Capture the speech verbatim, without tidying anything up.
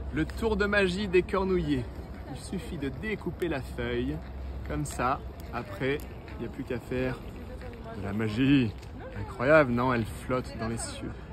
Le tour de magie des cornouillers. Il suffit de découper la feuille, comme ça. Après, il n'y a plus qu'à faire de la magie. Incroyable, non? Elle flotte dans les cieux.